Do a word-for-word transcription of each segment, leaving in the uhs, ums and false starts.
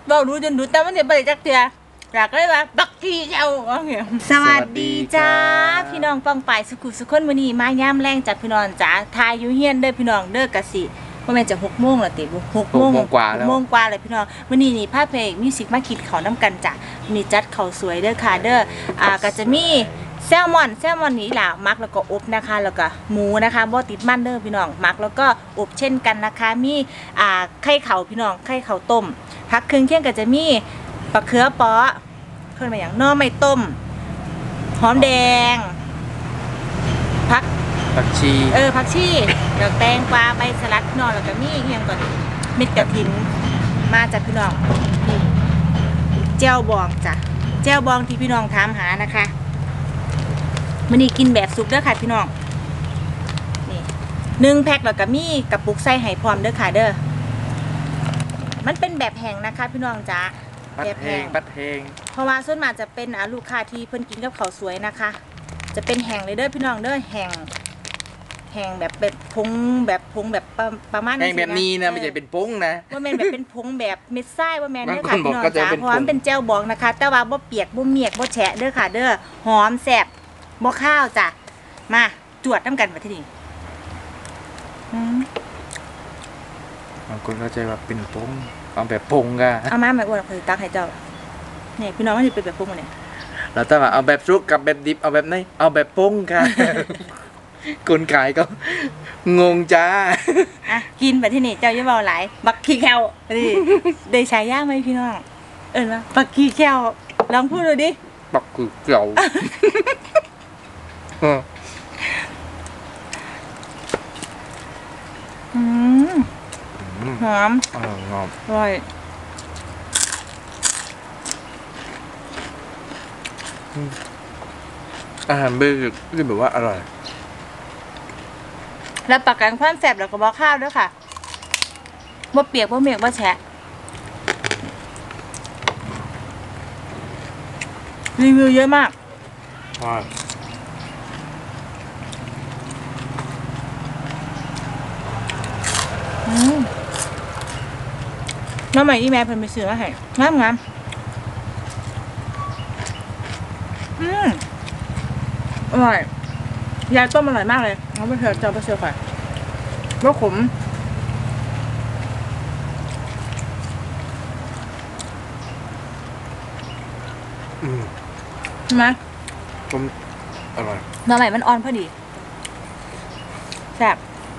เราดูจนดูแต่มันจะไปจักเตียอยากเลยว่าบักกี้เจ้าสวัสดีจ้าพี่น้องฟังไปสุขุสุขคนมื้อนี้มาย่ามแรงจัดพี่น้องจ้าทายอยู่เฮียนเด้อพี่น้องเด้อกะสิว่าแม่นจะหกโมงแล้วติหกโมงกว่าแล้วหกโมงกว่าเลยพี่น้องมื้อนี้นี่ภาพเพลงมิวสิกมาคิดเขานำกันจ้ะมีจัดเขาสวยเด้อค่ะเด้ออ่าก็จะมีแซลมอนแซลมอนนี้ล่ะมักแล้วก็อบนะคะแล้วก็หมูนะคะบ่ติดมันเด้อพี่น้องมักแล้วก็อบเช่นกันนะคะมีอ่าไข่เข่าพี่น้องไข่เข่าต้มผักเครื่องเคียงก็จะมีปลาเขือเปาะเพิ่นมาอย่างหน่อไม้ต้มหอมแดงผักผักชีเออผักชีดอกแตงกวาใบสลัดพี่น้องแล้วก็มีเฮียงก่อนเม็ดกระถินมาจากพี่น้องแจ่วบองจ้ะแจ่วบองที่พี่น้องถามหานะคะมื้อนี้กินแบบสุกเด้อค่ะพี่น้องนี่หนึ่งแพ็คแล้วก็มีกระปุกใส่ให้พร้อมเด้อค่ะเด้อมันเป็นแบบแห้งนะคะพี่น้องจ้ะแบบแห้งบัดแห้งเพราะว่าส่วนมากจะเป็นลูกค้าที่เพิ่นกินกับข้าวสวยนะคะจะเป็นแห้งเลยเด้อพี่น้องเด้อแห้งแห้งแบบแบบผงแบบผงแบบประมาณแห้งแบบนี้นะไม่ใช่เป็นผงนะว่าแมนแบบเป็นผงแบบเม็ดทรายว่าแมนเด้อค่ะพี่น้องจ้าเพราะมันเป็นแจ่วบองนะคะแต่ว่าบ่เปียกบ่เมียกบ่แฉะเด้อค่ะเด้อหอมแซ่บบ่ข้าวจ้ะมาจวดน้ำกันมาที่นี่บางคนเข้าใจว่าเป็นผงเอาแบบผงกะเอามาแม่อ้วนเคยตักให้เจ้าเนี่ยพี่น้องมันจะเป็นแบบผงเนี่ยเราแต่ว่าเอาแบบซุกกับแบบดิบเอาแบบไหนเอาแบบผงค่ะคนขายก็งงจ้าอ่ะกินแบบที่นี่เจ้าอย่าเบาหลายบักขี้แควนี่ได้ใช้ย่างไหมพี่น้องเอิ้นว่าบักขี้แควลองพูดดูดิบักคือเกี่ยวอืมหอมอร่อยหอมอร่อยอาหารเบสิกที่แบบว่าอร่อยแล้วประกันความแซ่บแล้วก็บอกข้าวด้วยค่ะบ่เปียกบ่เมียกบ่แฉะรีวิวเยอะมากใช่น้องใหม่อีแม่เพิ่นไปซื้อมาให้งามงามอืมอร่อยยายต้มอร่อยมากเลยเอาไปเถอะเจ้าไปเชื่อค่ะว่าขมใช่ไหมผมอร่อยน้องใหม่มันอ่อนพอดีแซ่บ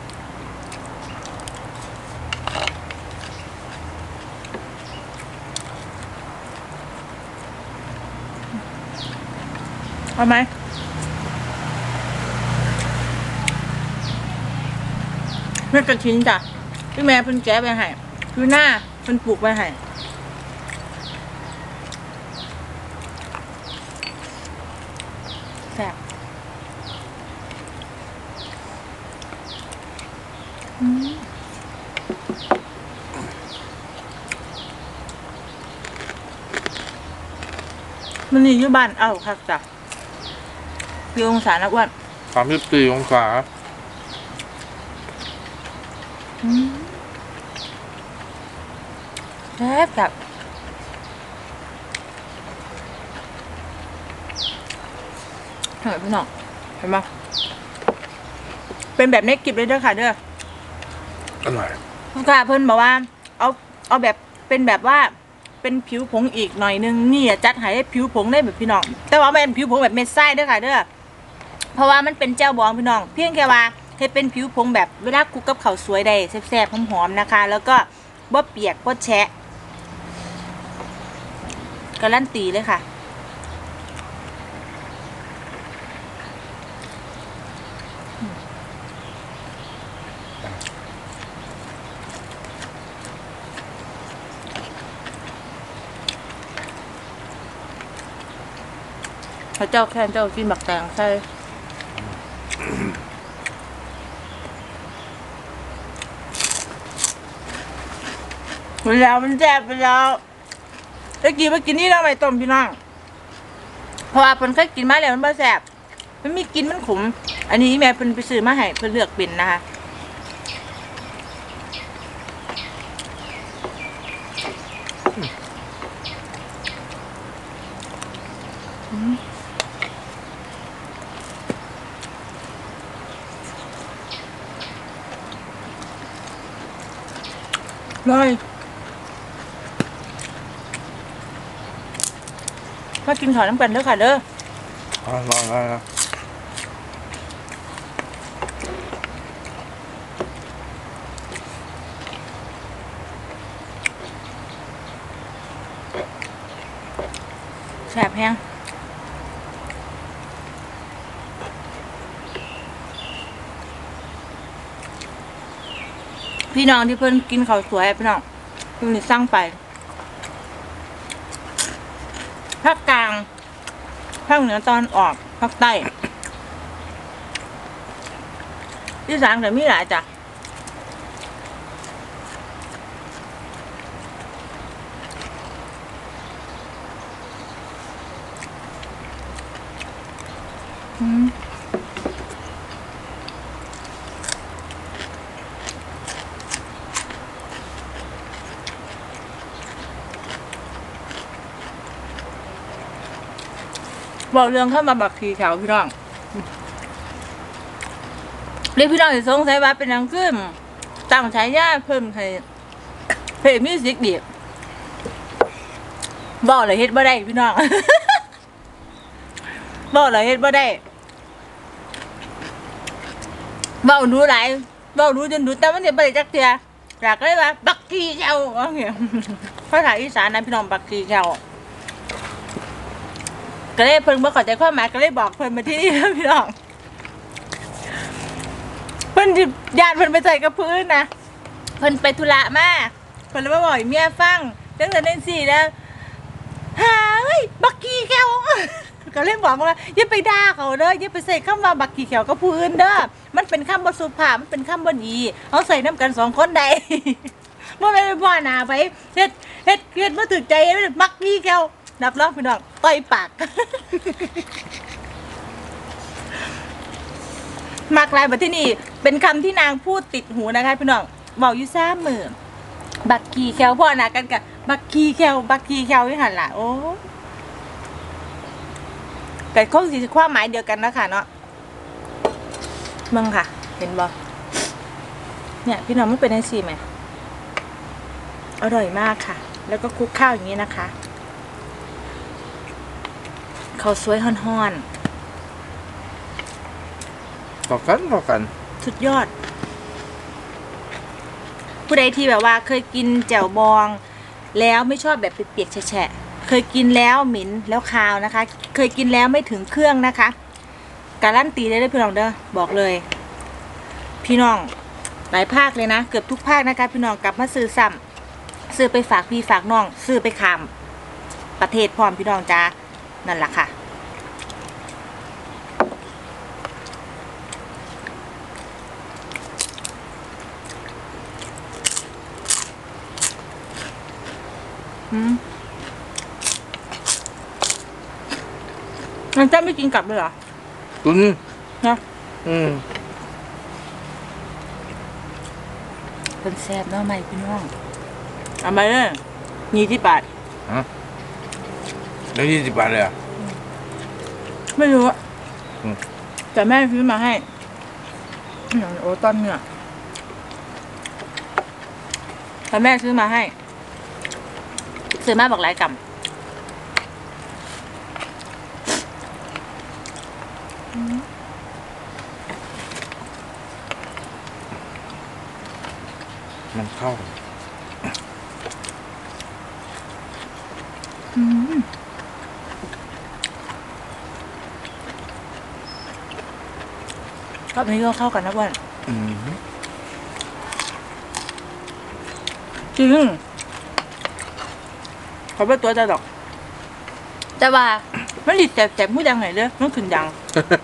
เอาไหมเม็ดกระถินจ้ะพี่แม่เพิ่นแกะไปให้คือหน้าเพิ่นปลูกไปให้แซ่บมันนี่อยู่บ้านเอ้าครับจ้ะกี่องศานะอ้วนสามสิบสี่องศาแซ่บแบบเห็นไหมพี่น้องเห็นไหมเป็นแบบนี้กิบเลยเด้อค่ะเด้ออร่อยลูกค้าเพิ่นบอกว่าเอาเอาแบบเป็นแบบว่าเป็นผิวผงอีกหน่อยนึงนี่จัดให้ผิวผงได้แบบพี่น้องแต่ว่าเป็นผิวผงแบบเม็ดไส้เด้อค่ะเด้อเพราะว่ามันเป็นแจ่วบองพี่น้องเพียงแค่ว่าให้เป็นผิวผงแบบเวลาคลุกกับข้าวสวยได้แซ่บๆหอมๆนะคะแล้วก็บ่เปียกบ่แฉะการันตีเลยค่ะพระเจ้าแค่เจ้ากินบักแตงใช่ไปแล้วมันแซ่บไปแล้วตะกี้มากินนี่เราไม่ต้มพี่น้องเพราะว่าเพิ่นเคยกินมาแล้วมันบ่แซ่บมันมีกินมันขมอันนี้แม่เพิ่นไปซื้อมาให้เพิ่นเลือกเป็นนะคะเลยมากินข้าวน้ำกันเด้อค่ะเด้ออ๋อรอรอรอแสบแห้งพี่น้องที่เพิ่นกินข้าวสวยพี่น้องเพิ่นสั่งไปภาคกลางภาคเหนือตอนออกภาคใต้ที่สานก็มีหลายจ้ะอืมบอกเรื่องเข้ามาบักขีขาวพี่น้องเรียกพี่น้องจะสงสัยว่าเป็นหยังขึ้นตั้งฉายาเพิ่มให้เพลงมิวสิกดีบอกเลยเฮ็ดบ่ได้พี่น้อง บอกเลยเฮ็ดบ่ได้บอกดูหลายบอกดูจนดูแต่มันจะบ่ได้จักเทื่ออยากเลยว่าบักขีเจ้าว่าเงี้ยภาษาอีสานนะพี่น้องบักขีเจ้าก็เลยเพิ่นบ่เข้าใจความหมายก็เลยบอกเพิ่นมาที่นี่นะพี่น้องเพิ่นสิญาติเพิ่นไปใส่กับพื้นนะเพิ่นไปธุระมาเพิ่นเลยมาบอกให้เมียฟังจังซั่นจังซี่แล้วหาเอ้ยบักขี้แก้ว ก็เลยบอกว่าอย่าไปด่าเขาเด้ออย่าไปใส่คำว่าบักขี้แก้วกับผู้อื่นเด้อมันเป็นคำบ่สุภาพมันเป็นคำบ่ดีเอาใส่นํกันสองคนใด บ่แม่นไปบ่หน้าไปเฮ็ดเฮ็ดเฮ็ดบ่ถูกใจบักขี้แก้วนับรองพี่น้องต่อยปาก มากลายมาที่นี่เป็นคำที่นางพูดติดหูนะคะพี่น้องบอกอยู่ซ้ำมือบักกีแควพ่อนะกันกับบักกีแควบักกีแควที่หันละโอ้แต่คงสิความหมายเดียวกันนะค่ะเนาะมึงค่ะ เห็นบอเนี่ยพี่น้องมันเป็นไอซีไหมอร่อยมากค่ะ แล้วก็คลุกข้าวอย่างนี้นะคะข้าวสวยห่อนๆต่อกันต่อกันสุดยอด ผู้ใดที่แบบว่าเคยกินแจ่วบองแล้วไม่ชอบแบบเปียกๆแฉะๆเคยกินแล้วเหม็นแล้วคาวนะคะ เคยกินแล้วไม่ถึงเครื่องนะคะการันตีได้เลยพี่น้องเด้อบอกเลย พี่น้องหลายภาคเลยนะเกือบทุกภาคนะคะพี่น้องกลับมาซื้อซ้ำซื้อไปฝากพี่ฝากน้องซื้อไปขามประเทศพร้อมพี่น้องจ้านั่นแหละค่ะอืมมันจะไม่กินกลับเลยเหรอตุนนะอืมเป็นแซ่บเนาะใหม่พี่น้องเอามาเลยยี่สิบบาทฮะแล้วยี่สิบบาทเลยอ่ะไม่รู้อะอืมแต่แม่ซื้อมาให้อย่างโอ้ต้นเนี่ยแต่แม่ซื้อมาให้ซื้อมาบอกหลายกำมันเข้าอืมรอบนี้ก็เข้ากันนะเพื่อนอืมจริงเขาเป็นตัวจะดอก แต่ว่ามันดิดแสบๆมือดังไหนเด้อมันขึ้นดัง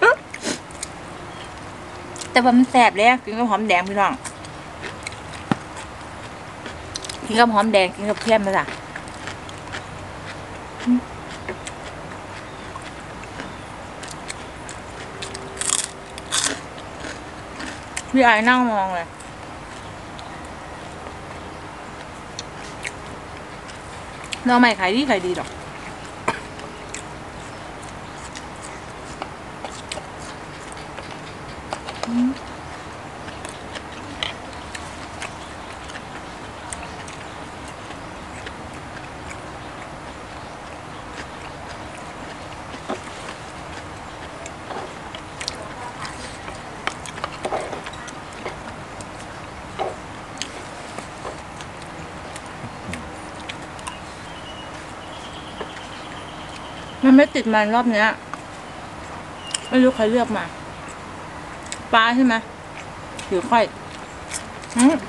แต่ว่ามันแสบเลยกินกับหอมแดงพี่น้องกินกับหอมแดงกินกับเทียมมาจ้ะพี่ไอ้นั่งมองเลยน้องใหม่ขายดีขายดีดอกมันไม่ติดมันรอบเนี้ยไม่รู้ใครเลือกมาปลาใช่ไหมหรือค่อยอืม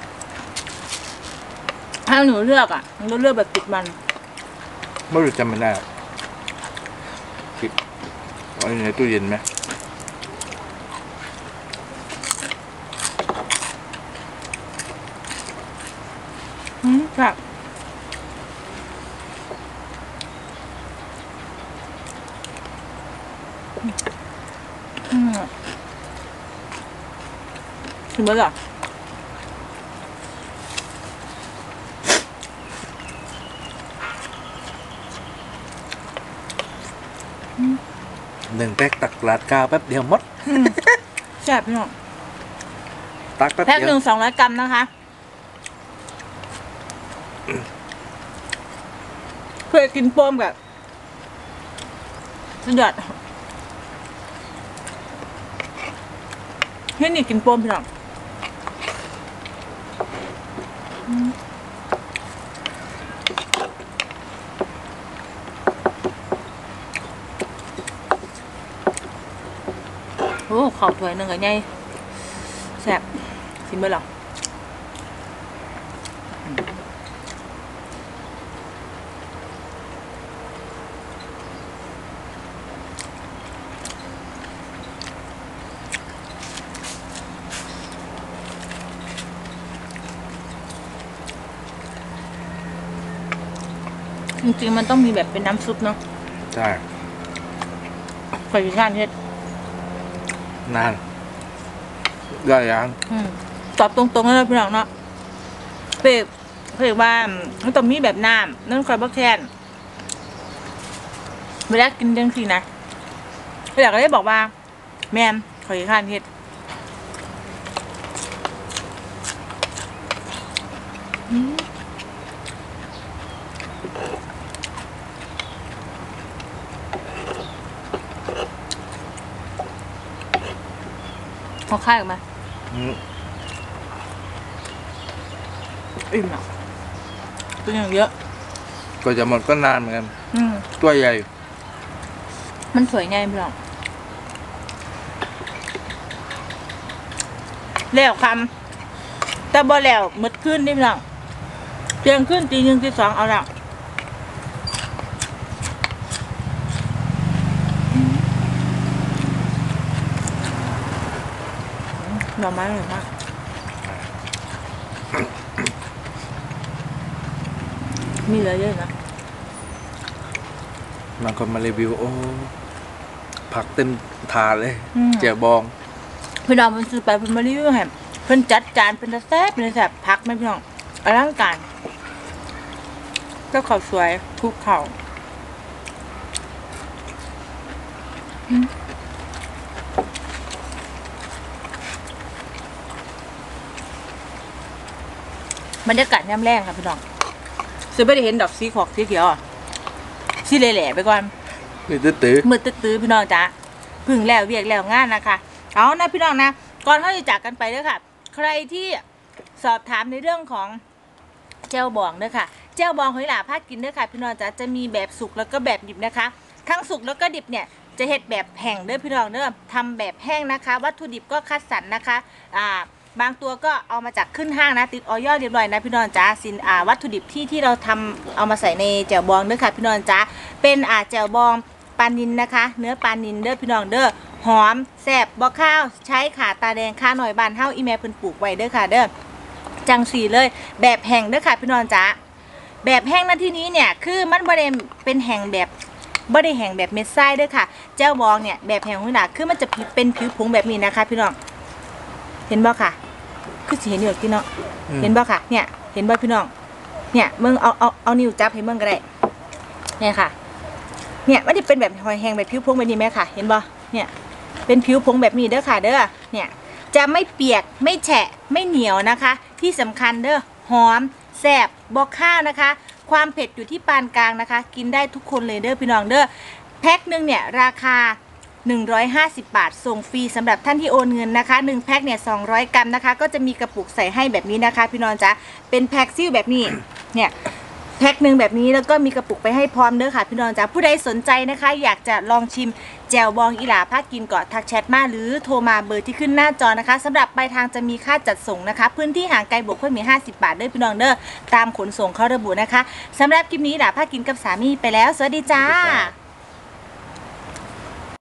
ถ้าหนูเลือกอ่ะหนูเลือกแบบติดมันไม่รู้จำไม่ได้คิดเอาอยู่ในตู้เย็นไหมอืมครับอืมถึงเมื่อไหร่หนึ่งแพ็กตักราดข้าวแป๊บเดียวหมดแซ่บพี่น้องตักแป๊บแพ็คเดียหนึ่วงสองร้อยกรัมนะคะ เพื่อกินโป้มกับสุดยอดเฮ้ยนี่กินโป้มพี่น้องอืมโอ้ข้าวถ้วยหนึ่งกับไงแซ่บชิมเบอร์หรอจริงๆมันต้องมีแบบเป็นน้ำซุปเนาะใช่ไก่ย่างเฮ็ดนานได้ยังอืมตอบตรงๆแล้วพี่น้องเนาะเพื่อเพื่อว่ามันต้องมีแบบน้ำนั่นคอยบักแทนเวลากินจังสินะอยากได้บอกว่า แม่นขอยข้านเฮ็ดอืมพอค่ายออกมาอืมอิ่มอ่ะตัวอย่างเยอะก็จะหมดก็นานเหมือนกันอืมตัวใหญ่มันสวยไงพี่น้องแล้วคำแต่บ่แล้วหมดขึ้นนี่พี่น้องเที่ยงขึ้นตีหนึ่งตีสองเอาแล้วหน่อไม้อร่อยมากมีเหลือเยอะนะบางคนมารีวิวโอ้ผักเต็มถาดเลยอืมเจียวบองพี่น้องมันซื้อไปเพิ่นมารีวิวให้เพิ่นจัดจานเป็นตาแซ่บเป็นตาแซ่บพักไหมพี่น้องอลังการก็ข้าวสวยคลุกข้าวอืมบรรยากาศย่ำแรงค่ะพี่น้องซื้อไม่ได้เห็นดอกสีขอกสีเขียวอ่ะสีแหล่ๆไปก่อนนี่ตื้อมือตื้อๆพี่น้องจ้ะพึ่งแล้วเวียกแล้วงานนะคะเอานะพี่น้องนะก่อนที่จะจากกันไปเด้อค่ะ ใครที่สอบถามในเรื่องของเจลบองเด้อค่ะเจลบองของหลาพากินเด้อค่ะพี่น้องจ้ะจะมีแบบสุกแล้วก็แบบดิบนะคะ ทั้งสุกแล้วก็ดิบเนี่ยจะเฮ็ดแบบแห้งเด้อพี่น้องเด้อทำแบบแห้งนะคะ วัตถุดิบก็คัดสรรนะคะอ่าบางตัวก็เอามาจากขึ้นห้างนะติดออยเรียบร้อยนะพี่น้องจ้าสินอ่าวัตถุดิบที่ที่เราทำเอามาใส่ในแจ่วบองเด้อค่ะพี่น้องจ้าเป็นอ่าแจ่วบองปลานินนะคะ เนื้อปลานินเด้อพี่น้องเด้อหอมแซ่บบ่ข้าวใช้ขาตาแดงข้าหน่อยบานเฮาอีแม่เพิ่นปลูกไว้เด้อค่ะเด้อจังสีเลยแบบแห้งเด้อค่ะพี่น้องจ้าแบบแห้งในที่นี้เนี่ยคือมันบ่ได้เป็นแห้งแบบบ่ได้แห้งแบบเม็ดทรายเด้อค่ะแจ่วบองเนี่ยแบบแห้งของหลาคือมันจะเป็นผิวผงแบบนี้นะคะ พี่น้องเห็นบ่ค่ะคือสิเห็นอยู่พี่น้องๆเห็นบ่ค่ะเนี่ยเห็นบ่พี่น้องเนี่ยมึงเอาเอาเอานิ้วจับให้มึงก็ได้เนี่ยค่ะเนี่ยมันจะเป็นแบบหอยแห้งแบบผิวพงแบบนี้ไหมค่ะเห็นบ่เนี่ยเป็นผิวพงแบบนี้เด้อค่ะเด้อเนี่ยจะไม่เปียกไม่แฉะไม่เหนียวนะคะ ที่สำคัญเด้อหอมแซ่บบ่ข้าวนะคะ ความเผ็ดอยู่ที่ปานกลางนะคะ กินได้ทุกคนเลยเด้อพี่น้องเด้อแพ็คหนึ่งเนี่ยราคาหนึ่งร้อยห้าสิบบาทส่งฟรีสำหรับท่านที่โอนเงินนะคะหนึ่งแพ็คเนี่ยสองร้อยกรัมนะคะก็จะมีกระปุกใส่ให้แบบนี้นะคะพี่น้องจ๊ะเป็นแพ็คซิ่วแบบนี้เนี่ยแพ็คหนึ่งแบบนี้แล้วก็มีกระปุกไปให้พร้อมเด้อค่ะพี่น้องจ้าผู้ใดสนใจนะคะ อยากจะลองชิมแจ่วบองอีหลาพากินก็ทักแชทมาหรือโทรมาเบอร์ที่ขึ้นหน้าจอนะคะสำหรับปลายทางจะมีค่าจัดส่งนะคะพื้นที่ห่างไกลบวกเพิ่มมีห้าสิบบาทเด้อพี่น้องเด้อตามขนส่งเขาระบุนะคะสำหรับคลิปนี้อีหลาพากินกับสามีไปแล้วสวัสดีจ้า